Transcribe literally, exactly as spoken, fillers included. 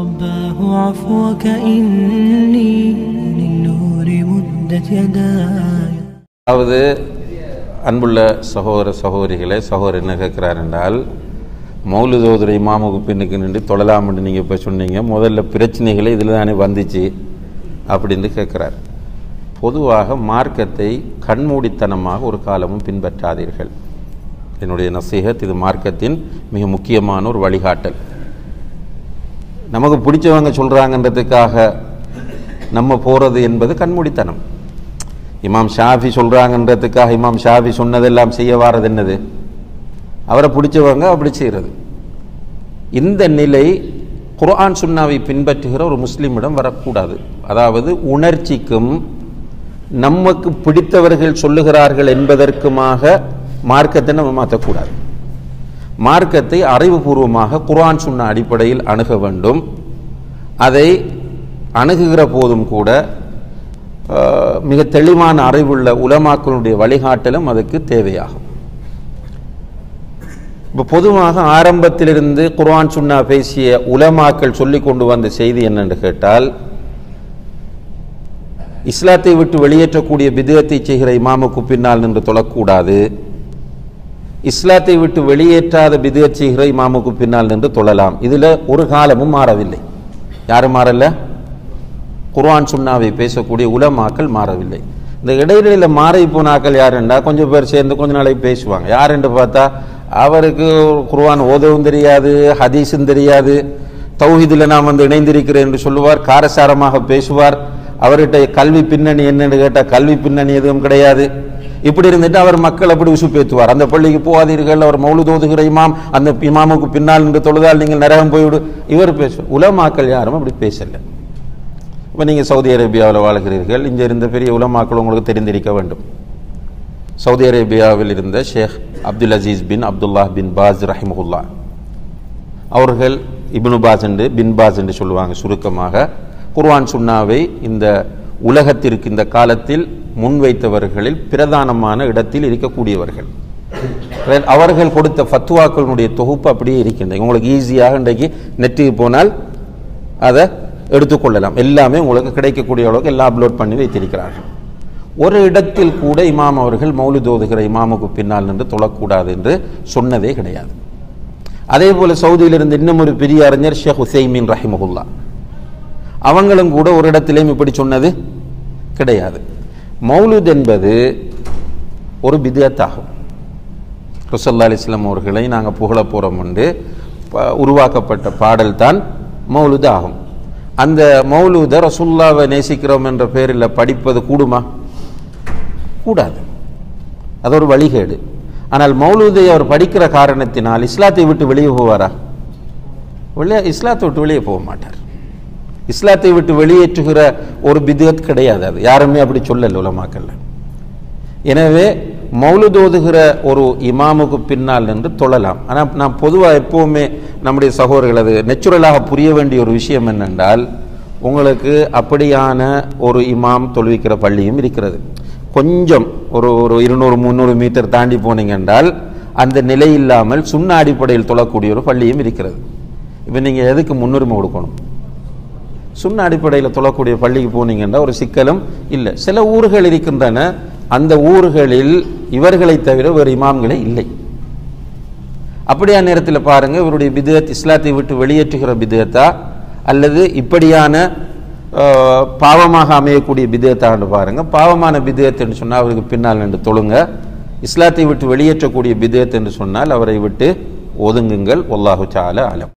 رباه عفوك إني للنور مدت يداي. அதாவது அன்புள்ள சகோதர சகோதரிகளை சகோதரர் என்ன கேட்குறார் என்றால், மௌலித் ஓதுற இமாமுக்கு பின்னுக்கு நின்று தொழலாம்னு நீங்கள் இப்போ சொன்னீங்க, முதல்ல பிரச்சனைகளை இதில் தானே வந்துச்சு அப்படின்னு கேட்குறார். பொதுவாக மார்க்கத்தை கண்மூடித்தனமாக ஒரு காலமும் பின்பற்றாதீர்கள். என்னுடைய நசீஹத், இது மார்க்கத்தின் மிக முக்கியமான ஒரு வழிகாட்டல். நமக்கு பிடிச்சவங்க சொல்கிறாங்கன்றதுக்காக நம்ம போகிறது என்பது கண்மூடித்தனம். இமாம் ஷாஃபி சொல்கிறாங்கன்றதுக்காக இமாம் ஷாஃபி சொன்னதெல்லாம் செய்ய வாரது என்னது? அவரை பிடிச்சவங்க அப்படி செய்கிறது. இந்த நிலை குர்ஆன் சுன்னாவை பின்பற்றுகிற ஒரு முஸ்லீமிடம் வரக்கூடாது. அதாவது உணர்ச்சிக்கும் நமக்கு பிடித்தவர்கள் சொல்லுகிறார்கள் என்பதற்குமாக மார்க்கத்தை நம்ம மாற்றக்கூடாது. மார்க்கத்தை அறிவுபூர்வமாக குர்ஆன் சுன்னா அடிப்படையில் அணுக வேண்டும். அதை அணுகுகிற போதும் கூட மிக தெளிவான அறிவுள்ள உலமாக்களுடைய வழிகாட்டலும் அதுக்கு தேவையாகும். இப்போ பொதுவாக ஆரம்பத்திலிருந்து குர்ஆன் சுன்னா பேசிய உலமாக்கள் சொல்லி கொண்டு வந்த செய்தி என்னென்று கேட்டால், இஸ்லாத்தை விட்டு வெளியேற்றக்கூடிய பித்அத்தை செய்கிற இமாமுக்கு பின்னால் நின்று தொழக்கூடாது, இஸ்லாத்தை விட்டு வெளியேற்றாத பித்அத் செய்கிற இமாமுக்கு பின்னால் நின்று தொழலாம். இதில் ஒரு காலமும் மாறவில்லை. யாரும் மாறல? குர்ஆன் சுன்னாவை பேசக்கூடிய உலமாக்கள் மாறவில்லை. இந்த இடையில மாறி போனாக்கள் யாருண்டா, கொஞ்சம் பேர் சேர்ந்து கொஞ்ச நாளைக்கு பேசுவாங்க. யாருன்னு பார்த்தா, அவருக்கு குர்ஆன் ஓதவும் தெரியாது, ஹதீஸும் தெரியாது, தௌஹீதில் நாம் வந்து இணைந்திருக்கிறேன் என்று சொல்லுவார், காரசாரமாக பேசுவார். அவர்கிட்ட கல்வி பின்னணி என்னன்னு கேட்டால் கல்வி பின்னணி எதுவும் கிடையாது. இப்படி இருந்துட்டு அவர் மக்கள் அப்படி உசுப்பேத்துவார். அந்த பள்ளிக்கு போகாதீர்கள், அவர் மௌலித் ஓதுகிற இமாம், அந்த இமாமுக்கு பின்னால் நின்று தொழுதால் நீங்கள் நரகம் போய்விடு, இவர் பேசுவார். உலமாக்கள் யாரும் அப்படி பேசலை. இப்போ நீங்கள் சவுதி அரேபியாவில் வாழ்கிறீர்கள், இங்கே இருந்த பெரிய உலமாக்கள் உங்களுக்கு தெரிந்திருக்க வேண்டும். சவுதி அரேபியாவில் இருந்த Sheikh Abdul Aziz bin Abdullah bin Baz ரஹிமஹுல்லா அவர்கள், இப்னு பாஸ் என்று பின் பாஸ் என்று சொல்லுவாங்க சுருக்கமாக, குர்ஆன் சுன்னாவை இந்த உலகத்திற்கு இந்த காலத்தில் முன்வைத்தவர்களில் பிரதானமான இடத்தில் இருக்கக்கூடியவர்கள். அவர்கள் கொடுத்த ஃபத்வாக்களுடைய தொகுப்பு அப்படியே இருக்கின்றன. உங்களுக்கு ஈஸியாக இன்றைக்கு நெட்டுக்கு போனால் அதை எடுத்துக்கொள்ளலாம். எல்லாமே உங்களுக்கு கிடைக்கக்கூடிய அளவுக்கு எல்லாம் அப்லோட் பண்ணி வைத்திருக்கிறார்கள். ஒரு இடத்தில் கூட இமாம் அவர்கள் மௌலித் ஓதுகிற இமாமுக்கு பின்னால் நின்று தொழக்கூடாது என்று சொன்னதே கிடையாது. அதே போல சவுதியிலிருந்து இன்னும் ஒரு பெரிய அறிஞர் ஷேக் உசைமீன் ரஹிமஹுல்லா, அவங்களும் கூட ஒரு இடத்திலேயும் இப்படி சொன்னது கிடையாது. மௌலித் என்பது ஒரு பித்அத் ஆகும். ரசூலுல்லாஹி அலைஹி வஸல்லம் அவர்களை நாங்கள் புகழ போகிறோம் என்று உருவாக்கப்பட்ட பாடல் தான் மௌலித் ஆகும். அந்த மௌலூத ரசூலுல்லாஹ்வை நேசிக்கிறோம் என்ற பெயரில் படிப்பது கூடுமா? கூடாது. அது ஒரு வழிகேடு. ஆனால் மௌலூதை அவர் படிக்கிற காரணத்தினால் இஸ்லாத்தை விட்டு வெளியே போவாரா? வெளியே இஸ்லாத்தை விட்டு வெளியே போக மாட்டார். இஸ்லாத்தை விட்டு வெளியேற்றுகிற ஒரு பித்அத் கிடையாது. அது யாருமே அப்படி சொல்லல உலமாக்கல்ல. எனவே மௌலித் ஓதுகிற ஒரு இமாமுக்கு பின்னால் நின்று தொழலாம். ஆனால் நான் பொதுவாக எப்போவுமே நம்முடைய சகோதரர்கள் அது நேச்சுரலாக புரிய வேண்டிய ஒரு விஷயம் என்னென்றால், உங்களுக்கு அப்படியான ஒரு இமாம் தொழுவிக்கிற பள்ளியும் இருக்கிறது. கொஞ்சம் ஒரு ஒரு இருநூறு முந்நூறு மீட்டர் தாண்டி போனீங்க என்றால் அந்த நிலை இல்லாமல் சுன்னா அடிப்படையில் தொழக்கூடிய ஒரு பள்ளியும் இருக்கிறது. இப்போ நீங்கள் எதுக்கு முன்னுரிமை கொடுக்கணும்? சுன்னா அடிப்படையில் தொழக்கூடிய பள்ளிக்கு போனீங்கன்னா ஒரு சிக்கலும் இல்லை. சில ஊர்கள் இருக்கின்றன, அந்த ஊர்களில் இவர்களை தவிர வேறு இமாம்களே இல்லை. அப்படியா நேரத்தில் பாருங்க, இவருடைய பித்அத் இஸ்லாத்தை விட்டு வெளியேற்றுகிற பித்அத்தா அல்லது இப்படியான பாவமாக அமையக்கூடிய பித்அத்தான்னு பாருங்க. பாவமான பித்அத் என்று சொன்னால் அவருக்கு பின்னால் நின்று தொழுங்க. இஸ்லாத்தை விட்டு வெளியேற்றக்கூடிய பித்அத் என்று சொன்னால் அவரை விட்டு ஒதுங்குங்கள். வல்லாஹு தஆலா அலம்.